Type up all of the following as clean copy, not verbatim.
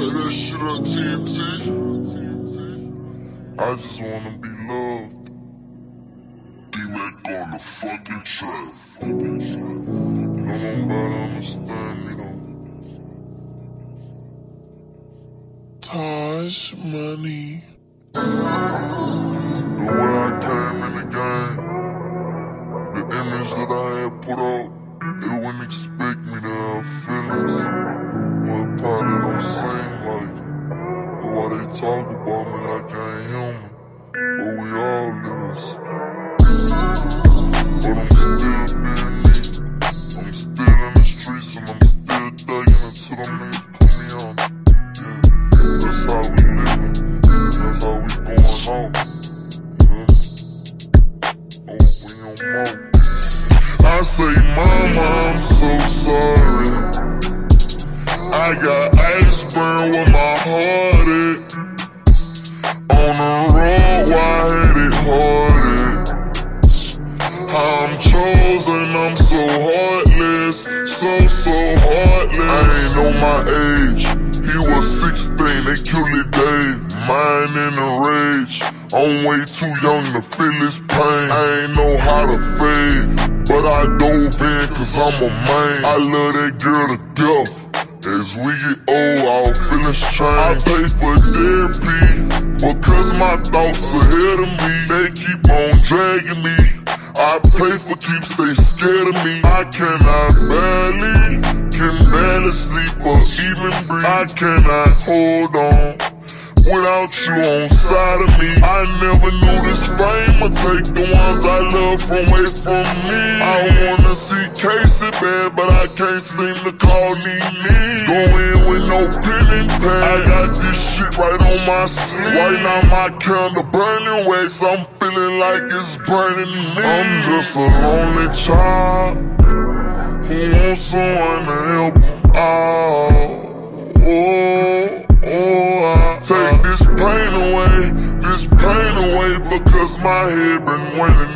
that shit on TNT. I just wanna be loved. D-Mac on the fucking track. Don't nobody understand me though. Taj money. The way I came in the game, the image that I had put out, they wouldn't expect me to have feelings. Well, it probably don't seem like it. But why they talk about me like I ain't human? But we all is. But I'm still being me. I'm still in the streets and I'm still thugging until them niggas put me on. Yeah, that's how we living. That's how we going on. Oh, we on more. I say, mama, I'm so sorry. I got ice burn with my heart at. On the road, why I had it hard at. I'm chosen, I'm so heartless. So heartless. I ain't know my age. He was 16, they killed it Dave. Mine in a rage. I'm way too young to feel this pain. I ain't know how to fade, but I dove in cause I'm a man. I love that girl to death. As we get old, our feelings change. I pay for therapy because my thoughts ahead of me. They keep on dragging me. I pay for keeps, they scared of me. I can barely sleep or even breathe. I cannot hold on without you on side of me. I never knew this fame would take the ones I love from away from me. I wanna see Casey bad, but I can't seem to call me. Go in with no pen and pad. I got this shit right on my sleeve. Right now my candle burning wax. I'm feeling like it's burning me. I'm just a lonely child who wants someone to help him out. I take this pain away because my head been winning.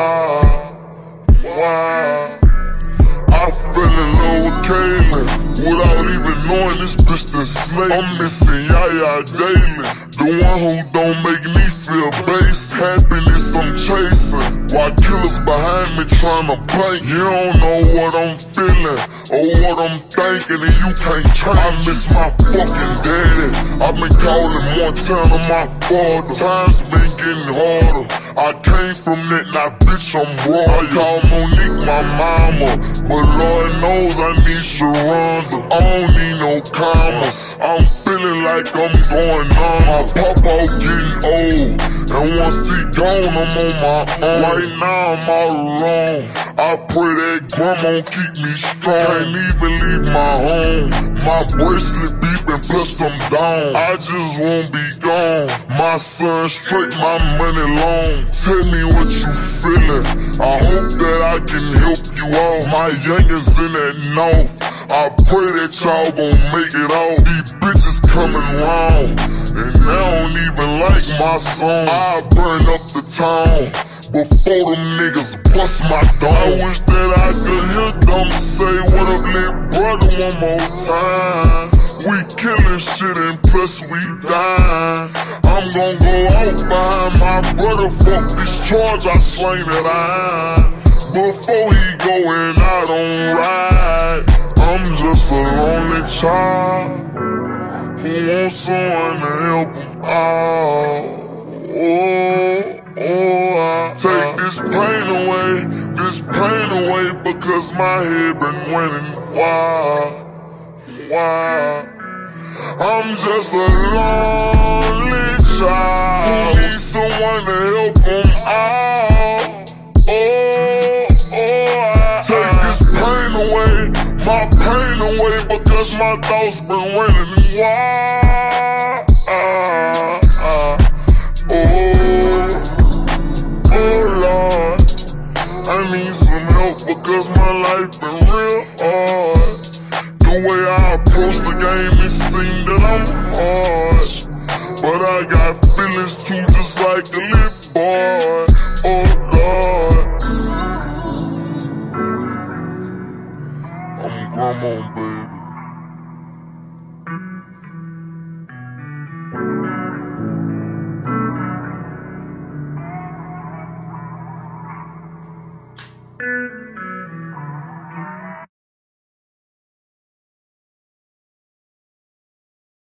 Why? I fell in love with Kaylin without even knowing this bitch the snake. I'm missing Yaya daily, the one who don't make me feel base. Happiness I'm chasing, while killers behind me tryna play. You don't know what I'm feeling or what I'm thinking, and you can't change. I miss my fucking daddy. I've been calling Montana my father. Times been getting harder. I came from that, now bitch I'm raw. I call Monique my mama, but Lord knows I need Sharonda. I don't need no commas. I'm feeling like I'm going on. My papa getting old, and once he gone, I'm on my own. Right now I'm all alone. I pray that grandma keep me strong. Can't even leave my home. My bracelet beeping plus I'm down. I just won't be gone. My son straight, my money long. Tell me what you feeling. I hope that I can help you out. My youngins in that north, I pray that y'all gon' make it out. These bitches coming round, and they don't even like my song. I burn up the town before them niggas bust my dome. I wish that I could hear them say what up, little brother, one more time. We killing shit and plus we dying. I'm gon' go out behind my brother. Fuck this charge, I slang that iron. Before he going out on ride. I'm just a lonely child who wants someone to help him out. I take this pain away because my head been winning. Why? I'm just a lonely child who needs someone to help him out. I take this pain away, my pain away because my thoughts been winning. Why? Lord, I need some help because my life been real hard. The way I approach the game, it seems that I'm hard, but I got feelings too, just like a little boy. Lord, I'm grandma, baby.